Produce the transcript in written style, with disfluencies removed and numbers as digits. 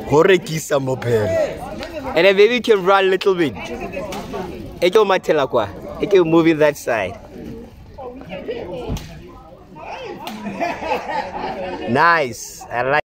Horekisa mopel. And then maybe you can run a little bit. Eko matela kwa. Eko moving that side. Nice. I like